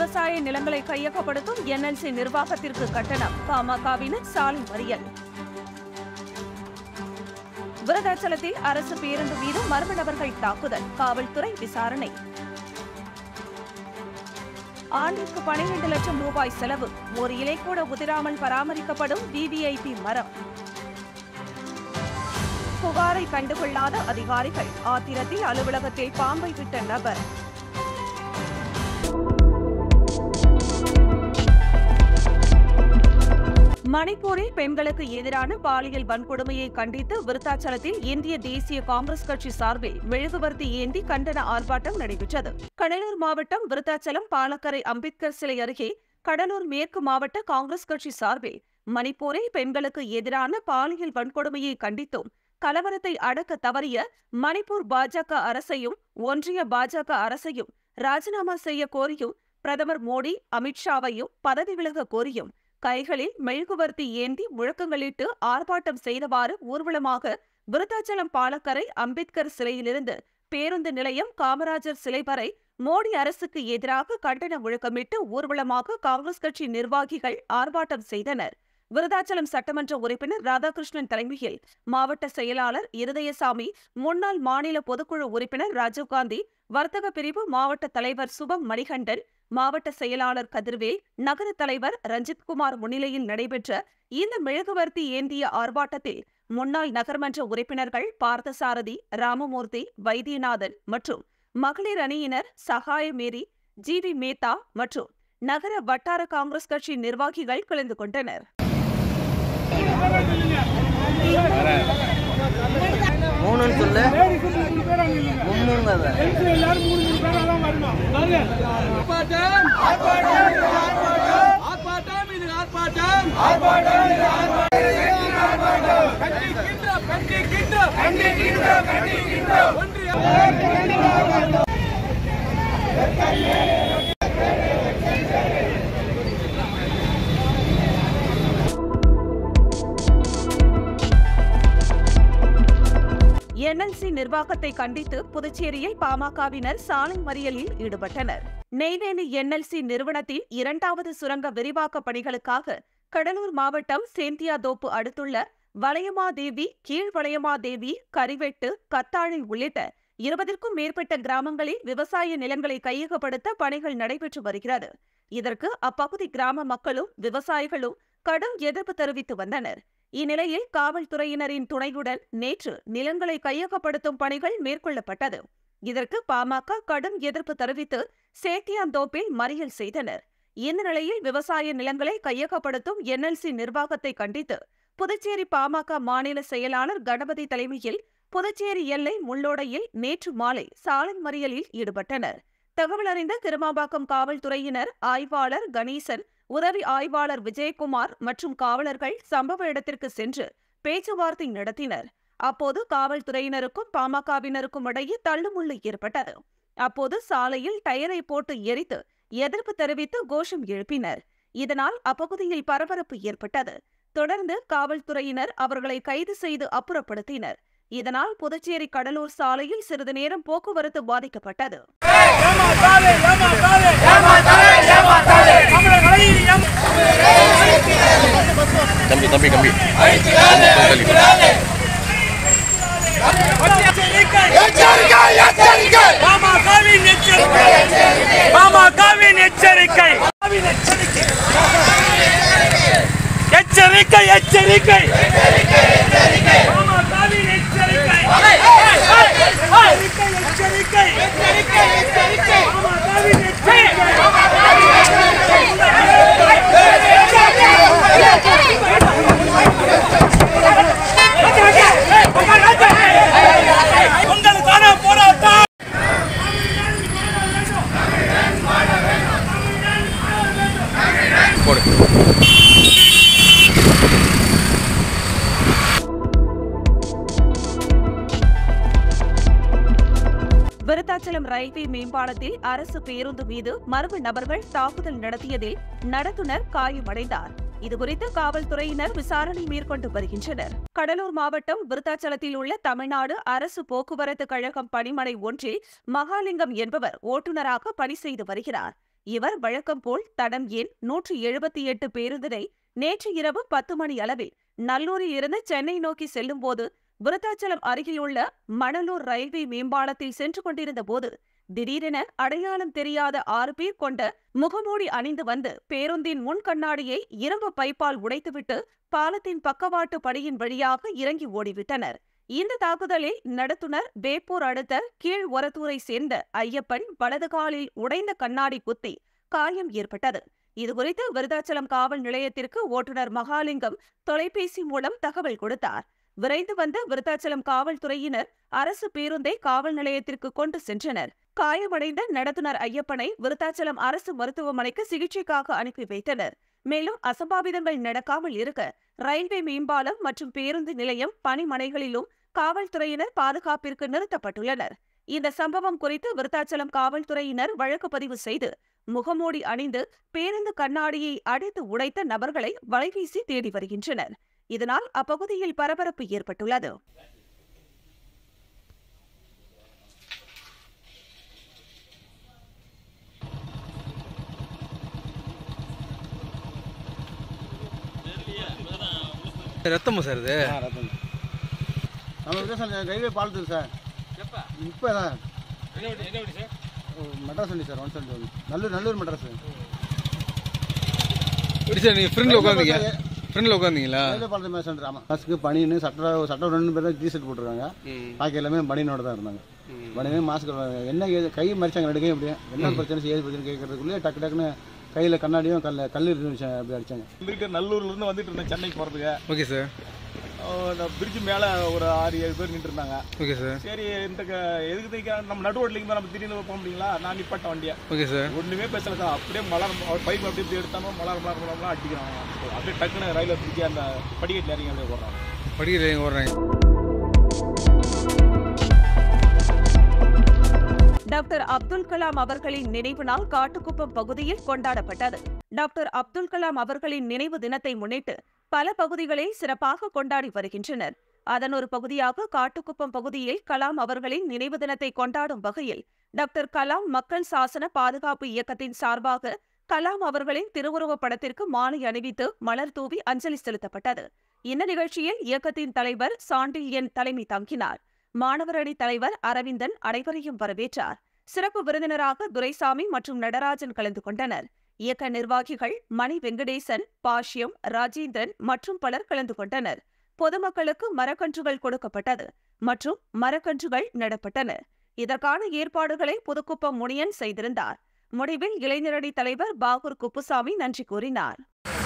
விவசாய நிலங்களை கையகப்படுத்தும் NLC நிர்வாகத்திற்கு கண்டனம். பாமகவினர் சாலை மறியல். விருதாச்சலத்தில் அரசு பேருந்து மீது மர்ம நபர்கள் தாக்குதல். காவல்துறை விசாரணை. ஆண்டிற்கு 12 லட்சம் ரூபாய் செலவு. ஒரு இலை கூட உதிராமல் பராமரிக்கப்படும் VVIP மரம். புகாரை கண்டுகொள்ளாத அதிகாரிகள். ஆத்திரத்தில் அலுவலகத்தில் பாம்பை விட்ட நபர். மணிப்பூரில் பெண்களுக்கு எதிரான பாலியல் வன்கொடுமையை கண்டித்து விருத்தாச்சலத்தில் இந்திய தேசிய காங்கிரஸ் கட்சி சார்பில் மெழுகுவர்த்தி ஏந்தி கண்டன ஆர்ப்பாட்டம் நடைபெற்றது. கடலூர் மாவட்டம் விருத்தாச்சலம் பாலக்கரை அம்பேத்கர் சிலை அருகே கடலூர் மேற்கு மாவட்ட காங்கிரஸ் கட்சி சார்பில் மணிப்பூரில் பெண்களுக்கு எதிரான பாலியல் வன்கொடுமையை கண்டித்தும் கலவரத்தை அடக்க தவறிய மணிப்பூர் பாஜக அரசையும் ஒன்றிய பாஜக அரசையும் ராஜினாமா செய்ய கோரியும் பிரதமர் மோடி அமித்ஷாவையும் பதவி விலக கோரியும் கைகளில் மெழுகுவர்த்தி ஏந்தி முழக்கங்களிட்டு ஆர்ப்பாட்டம் செய்தவாறு ஊர்வலமாக விருத்தாச்சலம் பாலக்கரை அம்பேத்கர் சிலையிலிருந்து பேருந்து நிலையம் காமராஜர் சிலை வரை மோடி அரசுக்கு எதிராக கண்டன முழக்கமிட்டு ஊர்வலமாக காங்கிரஸ் கட்சி நிர்வாகிகள் ஆர்ப்பாட்டம் செய்தனர். விருதாச்சலம் சட்டமன்ற உறுப்பினர் ராதாகிருஷ்ணன் தலைமையில் மாவட்ட செயலாளர் இருதயசாமி, முன்னாள் மாநில பொதுக்குழு உறுப்பினர் ராஜீவ்காந்தி, வர்த்தக பிரிவு மாவட்ட தலைவர் சுபம் மணிகண்டன், மாவட்ட செயலாளர் கதிர்வேல், நகர தலைவர் ரஞ்சித்குமார் முன்னிலையில் நடைபெற்ற இந்த மெழுகுவர்த்தி ஏந்திய ஆர்ப்பாட்டத்தில் முன்னாள் நகர்மன்ற உறுப்பினர்கள் பார்த்தசாரதி, ராமமூர்த்தி, வைத்தியநாதன் மற்றும் மகளிர் அணியினர் சகாயமேரி, GV மேத்தா மற்றும் நகர வட்டார காங்கிரஸ் கட்சி நிர்வாகிகள் கலந்து கொண்டனர். NLC நிர்வாகத்தை கண்டித்து புதுச்சேரியில் பாமகவினர் சாலை மறியலில் ஈடுபட்டனர். நெய்வேலி NLC நிறுவனத்தின் 2வது சுரங்க விரிவாக்க பணிகளுக்காக கடலூர் மாவட்டம் சேந்தியாதோப்பு அடுத்துள்ள வளையமாதேவி, கீழ்வளையமாதேவி, கரிவெட்டு, கத்தாழை உள்ளிட்ட 20க்கும் மேற்பட்ட கிராமங்களில் விவசாய நிலங்களை கையகப்படுத்த பணிகள் நடைபெற்று வருகிறது. இதற்கு அப்பகுதி கிராம மக்களும் விவசாயிகளும் கடும் எதிர்ப்பு தெரிவித்து வந்தனர். இந்நிலையில் காவல்துறையினரின் துணையுடன் நேற்று நிலங்களை கையகப்படுத்தும் பணிகள் மேற்கொள்ளப்பட்டது. இதற்கு பாமக கடும் எதிர்ப்பு தெரிவித்து சேத்தியாந்தோப்பில் மறியல் செய்தனர். இந்த நிலையில் விவசாய நிலங்களை கையகப்படுத்தும் NLC நிர்வாகத்தை கண்டித்து புதுச்சேரி பாமக மாநில செயலாளர் கணபதி தலைமையில் புதுச்சேரி எல்லை முள்ளோடையில் நேற்று மாலை சாலை மறியலில் ஈடுபட்டனர். தகவல் அறிந்த கிருமாம்பாக்கம் காவல்துறையினர் ஆய்வாளர் கணேசன், உதவி ஆய்வாளர் விஜயகுமார் மற்றும் காவலர்கள் சம்பவ இடத்திற்கு சென்று பேச்சுவார்த்தை நடத்தினர். அப்போது காவல்துறையினருக்கும் பாமகவினருக்கும் இடையே தள்ளுமுள்ளு ஏற்பட்டது. அப்போது சாலையில் டயரை போட்டு எரித்து எதிர்ப்பு தெரிவித்து கோஷம் எழுப்பினர். இதனால் அப்பகுதியில் பரபரப்பு ஏற்பட்டது. தொடர்ந்து காவல்துறையினர் அவர்களை கைது செய்து அப்புறப்படுத்தினர். இதனால் புதுச்சேரி கடலூர் சாலையில் சிறிது நேரம் போக்குவரத்து பாதிக்கப்பட்டது. விருத்தாச்சலம் ரயில்வே மேம்பாலத்தில் அரசு பேருந்து மீது மர்ம நபர்கள் தாக்குதல் நடத்தியதில் நடத்துனர் காயமடைந்தார். இதுகுறித்து காவல்துறையினர் விசாரணை மேற்கொண்டு வருகின்றனர். கடலூர் மாவட்டம் விருத்தாச்சலத்தில் உள்ள தமிழ்நாடு அரசு போக்குவரத்து கழகம் பணிமனை ஒன்றில் மகாலிங்கம் என்பவர் ஓட்டுநராக பணி செய்து வருகிறார். இவர் வழக்கம் போல் தடம் எண் 178 பேருந்தினை நேற்று இரவு 10 மணி அளவில் நல்லூரில் இருந்து சென்னை நோக்கி செல்லும் போது விருத்தாச்சலம் அருகிலுள்ள மணலூர் ரயில்வே மேம்பாலத்தில் சென்று கொண்டிருந்த போது திடீரென அடையாளம் தெரியாத 6 பேர் கொண்ட முகமூடி அணிந்து வந்து பேருந்தின் முன் கண்ணாடியை இரும்பு பைப்பால் உடைத்துவிட்டு பாலத்தின் பக்கவாட்டு படியின் வழியாக இறங்கி ஓடிவிட்டனர். இந்த தாக்குதலில் நடத்துனர் வேப்பூர் அடுத்த கீழ் ஒரத்தூரை சேர்ந்த ஐயப்பன் வலது காலில் உடைந்த கண்ணாடி குத்தி காயம் ஏற்பட்டது. இதுகுறித்து விருத்தாச்சலம் காவல் நிலையத்திற்கு ஓட்டுநர் மகாலிங்கம் தொலைபேசி மூலம் தகவல் கொடுத்தார். விரைந்து வந்த விருத்தாச்சலம் காவல்துறையினர் அரசு பேருந்தை காவல் நிலையத்திற்கு கொண்டு சென்றனர். காயமடைந்த நடத்துனர் ஐயப்பனை விருத்தாச்சலம் அரசு மருத்துவமனைக்கு சிகிச்சைக்காக அனுப்பி வைத்தனர். மேலும் அசம்பாவிதங்கள் நடக்காமல் இருக்க ரயில்வே மேம்பாலம் மற்றும் பேருந்து நிலையம் பணிமனைகளிலும் காவல்துறையினர் பாதுகாப்பிற்கு நிறுத்தப்பட்டுள்ளனர். இந்த சம்பவம் குறித்து விருத்தாச்சலம் காவல்துறையினர் வழக்கு பதிவு செய்து முகமூடி அணிந்து பேருந்து கண்ணாடியை அடித்து உடைத்த நபர்களை வலைவீசி தேடி வருகின்றனர். இதனால் அப்பகுதியில் பரபரப்பு ஏற்பட்டுள்ளது. ரத்தமா சார் இது? நம்ம சார் ரயில்வே பாலத்துக்கு சார் இப்போ தான் மெட்ராஸ் வண்டி சார் 171 நல்லூர் மெட்ராஸ். எப்படி சார் நீங்கள் ஃப்ரெண்டில் உட்காந்தீங்க? ஃப்ரெண்டில் உட்காந்தீங்களா? ரயில்வே பாலத்து மேலே சென்டர். ஆமாம், மாஸ்க்கு பனின்னு சட்டம் 2 பேர் தான் டிஷர்ட் போட்டுருக்காங்க. பாக்கி எல்லாமே பனியனோட தான் இருந்தாங்க. பனியனே மாஸ்க் என்ன கை மறிச்சாங்க ரெண்டு கையும் அப்படியே. என்ன பிரச்சனை ஏது பிரச்சனை கேட்கறதுக்குள்ளே டக்குன்னு கையில் கண்ணாடியும் கல் இருந்துச்சு அப்படி அடிச்சாங்க. நல்லூர்லேருந்து வந்துட்டு இருந்தேன் சென்னைக்கு போகிறதுக்கு. Okay sir. பிரிட்ஜ் மேலே ஒரு 6-7 பேர் நின்று இருந்தாங்க. Okay sir. சரி இந்த எதுக்கு நம்ம நடு ரோட்லிங்க நம்ம திடீர்னு போக முடியுங்களா? நான் நிப்பாட்ட வண்டியை. Okay sir. ஒன்றுமே பேசல சார். அப்படியே பைப் அப்படியே எடுத்தாலும் மலர் அடிக்கிறாங்க. அப்படியே டக்குன்னு ரயில்வே பிரிட்ஜ் அந்த படிக்கட்டில் இறங்கி அப்படியே போடுறாங்க. படிக்கட்டில் ஓடுறாங்க. டாக்டர் அப்துல் கலாம் அவர்களின் நினைவு நாள் காட்டுக்குப்பம் பகுதியில் கொண்டாடப்பட்டது. டாக்டர் அப்துல் கலாம் அவர்களின் நினைவு தினத்தை முன்னிட்டு பல பகுதிகளில் சிறப்பாக கொண்டாடி வருகின்றனர். அதன் ஒரு பகுதியாக காட்டுக்குப்பம் பகுதியில் கலாம் அவர்களின் நினைவு தினத்தை கொண்டாடும் வகையில் டாக்டர் கலாம் மக்கள் சாசன பாதுகாப்பு இயக்கத்தின் சார்பாக கலாம் அவர்களின் திருவுருவப் படத்திற்கு மாலை அணிவித்து மலர் தூவி அஞ்சலி செலுத்தப்பட்டது. இந்த நிகழ்ச்சியில் இயக்கத்தின் தலைவர் சாண்டில்யன் தலைமை தாங்கினார். மாணவர் அணி தலைவர் அரவிந்தன் அனைவரையும் வரவேற்றார். சிறப்பு விருந்தினராக துரைசாமி மற்றும் நடராஜன் கலந்து கொண்டனர். இயக்க நிர்வாகிகள் மணி வெங்கடேசன், பாஷ்யம், ராஜேந்திரன் மற்றும் பலர் கலந்து கொண்டனர். பொதுமக்களுக்கு மரக்கன்றுகள் கொடுக்கப்பட்டது மற்றும் மரக்கன்றுகள் நடப்பட்டன. இதற்கான ஏற்பாடுகளை புதுக்குப்பம் முனியன் செய்திருந்தார். முடிவில் இளைஞரணி தலைவர் பாகூர் குப்புசாமி நன்றி கூறினார்.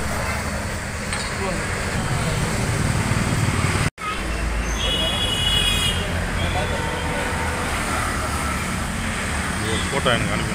போட்டோ எனக்கு அனுப்பி.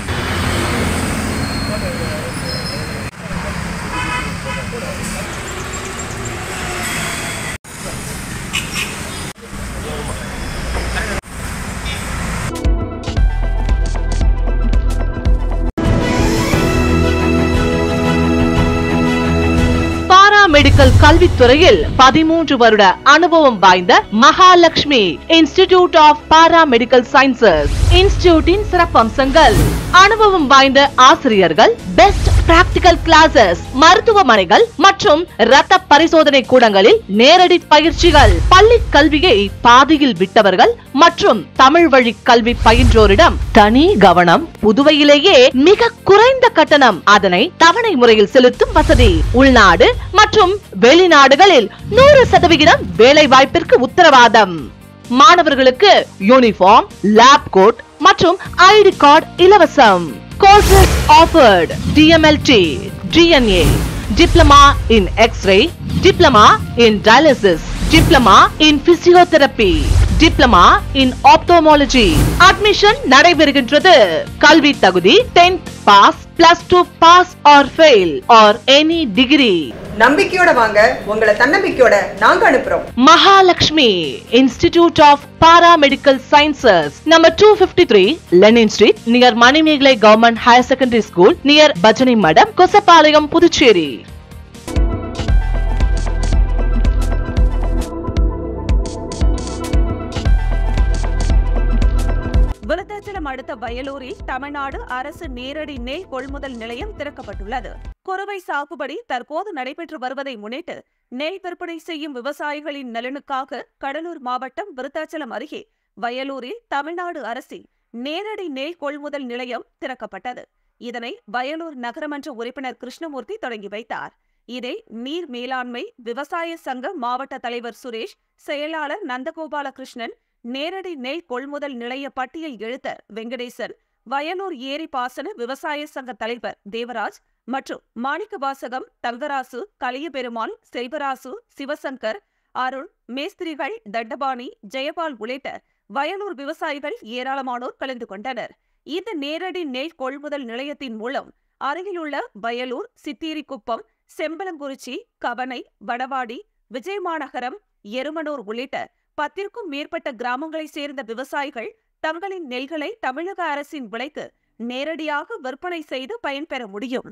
மெடிக்கல் கல்வித்துறையில் 13 வருட அனுபவம் வாய்ந்த Mahalakshmi institute of paramedical sciences. இன்ஸ்டிடியூட்டின் சிறப்பம்சங்கள்: அனுபவம் வாய்ந்த ஆசிரியர்கள், பெஸ்ட் பிராக்டிகல் கிளாஸஸ், மருத்துவமனைகள் மற்றும் இரத்த பரிசோதனை கூடங்களில் நேரடி பயிற்சிகள், பள்ளி கல்வியை பாதியில் விட்டவர்கள் மற்றும் தமிழ் வழி கல்வி பயின்றோரிடம் தனி கவனம். புதுவையிலேயே மிக குறைந்த கட்டணம், அதனை தவணை முறையில் செலுத்தும் வசதி. உள்நாடு மற்றும் வெளிநாடுகளில் 100% வேலை வாய்ப்பிற்கு உத்தரவாதம். மாணவர்களுக்கு யூனிஃபார்ம், லேப் கோட் மற்றும் ஐடி கார்டு இலவசம். Courses offered: DMLT, DNA, Diploma in X-ray, Diploma in Dialysis, Diploma in Physiotherapy, Diploma in Ophthalmology. Admission நடைபெறுகின்றது. கல்வி தகுதி 10th pass, +2 pass or fail or any degree. நம்பிக்கையோட வாங்க, உங்களை தன்னம்பிக்கையோட நாங்க அனுப்புறோம். Mahalakshmi institute of paramedical sciences, number 253 Lenin street, near Manimegalai government higher secondary school, near Bhajanai Madam, Kosapalayam, Puducherry. Virudhachalam அடுத்த வயலூரில் தமிழ்நாடு அரசு நேரடி நெல் கொள்முதல் நிலையம் திறக்கப்பட்டுள்ளது. குறுவை சாகுபடி தற்போது நடைபெற்று வருவதை முன்னிட்டு நெல் விற்பனை செய்யும் விவசாயிகளின் நலனுக்காக கடலூர் மாவட்டம் விருத்தாச்சலம் அருகே வயலூரில் தமிழ்நாடு அரசின் நேரடி நெல் கொள்முதல் நிலையம் திறக்கப்பட்டது. இதனை வயலூர் நகரமன்ற உறுப்பினர் கிருஷ்ணமூர்த்தி தொடங்கி வைத்தார். இதில் நீர் மேலாண்மை விவசாய சங்க மாவட்ட தலைவர் சுரேஷ், செயலாளர் நந்தகோபால கிருஷ்ணன், நேரடி நெல் கொள்முதல் நிலைய பட்டியல் எழுத்தர் வெங்கடேசன், வயலூர் ஏரி பாசன விவசாய சங்க தலைவர் தேவராஜ் மற்றும் மாணிக்கவாசகம், தங்கராசு, கலியபெருமாள், செல்வராசு, சிவசங்கர், அருண், மேஸ்திரிகள், தண்டபாணி, ஜெயபால் உள்ளிட்ட வயலூர் விவசாயிகள் ஏராளமானோர் கலந்து கொண்டனர். இந்த நேரடி நெல் கொள்முதல் நிலையத்தின் மூலம் அருகிலுள்ள வயலூர், சித்தேரிக்குப்பம், செம்பலங்குறிச்சி, கவனை, வடவாடி, விஜயமாநகரம், எருமனூர் உள்ளிட்ட 10க்கும் மேற்பட்ட கிராமங்களைச் சேர்ந்த விவசாயிகள் தங்களின் நெல்களை தமிழக அரசின் விலைக்கு நேரடியாக விற்பனை செய்து பயன்பெற முடியும்.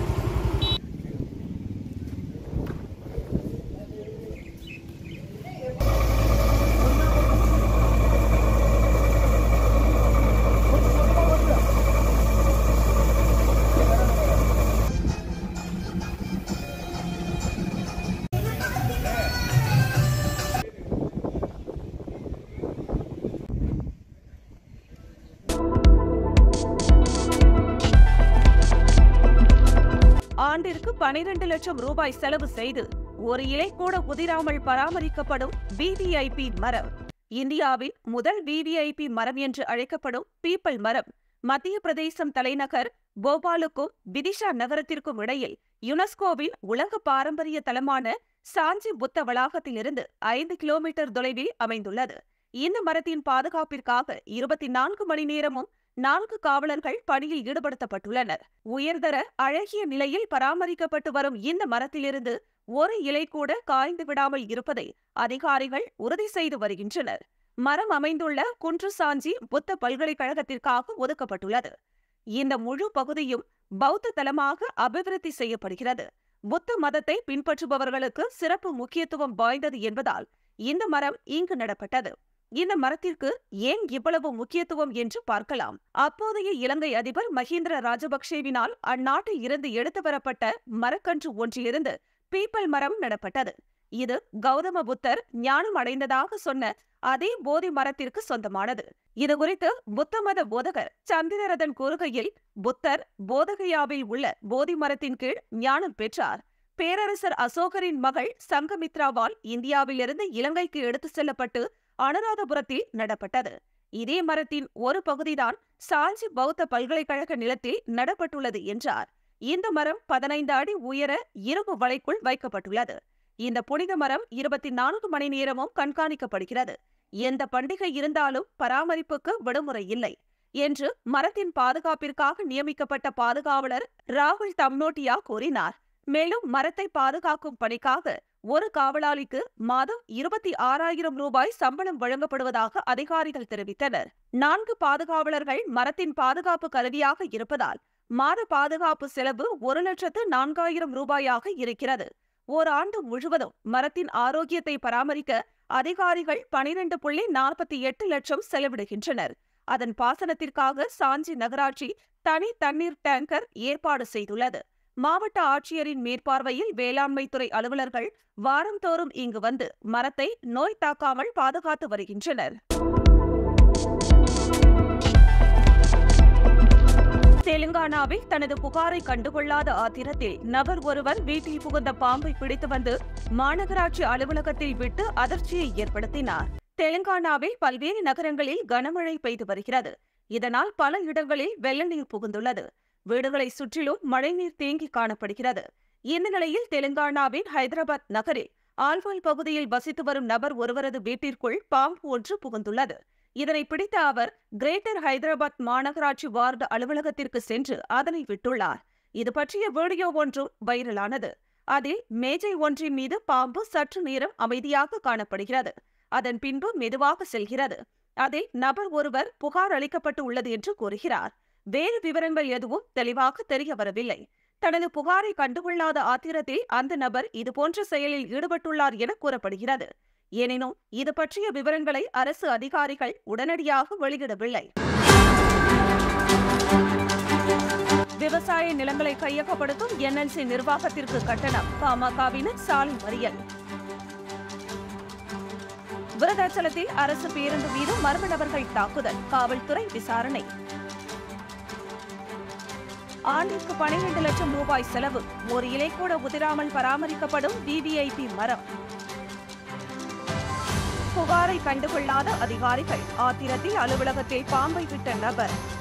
ஆண்டிற்கு 12 லட்சம் ரூபாய் செலவு செய்து ஒரு இலை கூட உதிராமல் பராமரிக்கப்படும் விவிஐபி மரம். இந்தியாவின் முதல் விவிஐபி மரம் என்று அழைக்கப்படும் பீப்பல் மரம் மத்திய பிரதேசம் தலைநகர் போபாலுக்கும் விதிஷா நகரத்திற்கும் இடையில் யுனெஸ்கோவின் உலக பாரம்பரிய தலமான சாஞ்சி புத்த வளாகத்திலிருந்து 5 கிலோமீட்டர் தொலைவில் அமைந்துள்ளது. இந்த மரத்தின் பாதுகாப்பிற்காக 24 மணி நேரமும் 4 காவலர்கள் பணியில் ஈடுபடுத்தப்பட்டுள்ளனர். உயர்தர அழகிய நிலையில் பராமரிக்கப்பட்டு வரும் இந்த மரத்திலிருந்து ஒரு இலை கூட காய்ந்து விடாமல் இருப்பதை அதிகாரிகள் உறுதி செய்து வருகின்றனர். மரம் அமைந்துள்ள குன்றுசாஞ்சி புத்த பல்கலைக்கழகத்திற்காக ஒதுக்கப்பட்டுள்ளது. இந்த முழு பகுதியும் பௌத்த தலமாக அபிவிருத்தி செய்யப்படுகிறது. புத்த மதத்தை பின்பற்றுபவர்களுக்கு சிறப்பு முக்கியத்துவம் வாய்ந்தது என்பதால் இந்த மரம் இங்கு நடப்பட்டது. இந்த மரத்திற்கு ஏன் இவ்வளவு முக்கியத்துவம் என்று பார்க்கலாம். அப்போதைய இலங்கை அதிபர் மஹிந்திர ராஜபக்சேவினால் அந்நாட்டில் இருந்து எடுத்து வரப்பட்ட மரக்கன்று ஒன்றிலிருந்து பீப்பல் மரம் நடப்பட்டது. இது கௌதம புத்தர் ஞானம் அடைந்ததாக சொன்ன அதே போதி மரத்திற்கு சொந்தமானது. இதுகுறித்து புத்த மத போதகர் சந்திரரதன் கூறுகையில், புத்தர் போதகயாவில் உள்ள போதி மரத்தின் கீழ் ஞானம் பெற்றார். பேரரசர் அசோகரின் மகள் சங்கமித்ராவால் இந்தியாவிலிருந்து இலங்கைக்கு எடுத்து செல்லப்பட்டு அனுராதபுரத்தில் நடப்பட்டது. இதே மரத்தின் ஒரு பகுதிதான் சாஞ்சி பௌத்த பல்கலைக்கழக நிலத்தில் நடப்பட்டுள்ளது என்றார். இந்த மரம் 15 அடி உயர இரும்பு வலைக்குள் வைக்கப்பட்டுள்ளது. இந்த புனித மரம் 24 மணி நேரமும் கண்காணிக்கப்படுகிறது. எந்த பண்டிகை இருந்தாலும் பராமரிப்புக்கு விடுமுறை இல்லை என்று மரத்தின் பாதுகாப்பிற்காக நியமிக்கப்பட்ட பாதுகாவலர் ராகுல் தம்னோட்டியா கூறினார். மேலும் மரத்தை பாதுகாக்கும் பணிக்காக ஒரு காவலாளிக்கு மாதம் 26,000 ரூபாய் சம்பளம் வழங்கப்படுவதாக அதிகாரிகள் தெரிவித்தனர். 4 பாதுகாவலர்கள் மரத்தின் பாதுகாப்பு கருவியாக இருப்பதால் மாத பாதுகாப்பு செலவு 1,04,000 ரூபாயாக இருக்கிறது. ஓராண்டு முழுவதும் மரத்தின் ஆரோக்கியத்தை பராமரிக்க அதிகாரிகள் 12.48 லட்சம் செலவிடுகின்றனர். அதன் பாசனத்திற்காக சாஞ்சி நகராட்சி தனி தண்ணீர் டேங்கர் ஏற்பாடு செய்துள்ளது. மாவட்ட ஆட்சியரின் மேற்பார்வையில் வேளாண்மைத்துறை அலுவலர்கள் வாரந்தோறும் இங்கு வந்து மரத்தை நோய் தாக்காமல் பாதுகாத்து வருகின்றனர். தெலுங்கானாவில் தனது புகாரை கண்டுகொள்ளாத ஆத்திரத்தில் நபர் ஒருவர் வீட்டில் புகுந்த பாம்பை பிடித்து வந்து மாநகராட்சி அலுவலகத்தில் விட்டு அதிர்ச்சியை ஏற்படுத்தினார். தெலுங்கானாவில் பல்வேறு நகரங்களில் கனமழை பெய்து வருகிறது. இதனால் பல இடங்களில் வெள்ள நீர் புகுந்துள்ளது. வீடுகளை சுற்றிலும் மழைநீர் தேங்கி காணப்படுகிறது. இந்த நிலையில் தெலுங்கானாவின் ஹைதராபாத் நகரில் ஆல்வால் பகுதியில் வசித்து வரும் நபர் ஒருவரது வீட்டிற்குள் பாம்பு ஒன்று புகுந்துள்ளது. இதனை பிடித்த அவர் கிரேட்டர் ஹைதராபாத் மாநகராட்சி வார்டு அலுவலகத்திற்கு சென்று அதனை விட்டுள்ளார். இது பற்றிய வீடியோ ஒன்று வைரலானது. அதில் மேஜை ஒன்றின் மீது பாம்பு சற்று நேரம் அமைதியாக காணப்படுகிறது. அதன் பின்பு மெதுவாக செல்கிறது. அதில் நபர் ஒருவர் புகார் அளிக்கப்பட்டு உள்ளது என்று கூறுகிறார். வேறு விவரங்கள் எதுவும் தெளிவாக தெரிய வரவில்லை. தனது புகாரை கண்டுகொள்ளாத ஆத்திரத்தில் அந்த நபர் இதுபோன்ற செயலில் ஈடுபட்டுள்ளார் என கூறப்படுகிறது. எனினும் இது பற்றிய விவரங்களை அரசு அதிகாரிகள் உடனடியாக வெளியிடவில்லை. நிலங்களை கையகப்படுத்தும் என்எல்சி நிர்வாகத்திற்கு கட்டணம், பாமகவினர் சாலை மறியல். விருதாச்சலத்தில் அரசு பேருந்து மீது மர்ம நபர்கள் தாக்குதல், காவல்துறை விசாரணை. ஆண்டிற்கு 12 லட்சம் ரூபாய் செலவு, ஒரு இலை கூட உதிராமல் பராமரிக்கப்படும் விவிஐபி மரம். புகாரை கண்டுகொள்ளாத அதிகாரிகள், ஆத்திரத்தில் அலுவலகத்தில் பாம்பை விட்ட நபர்.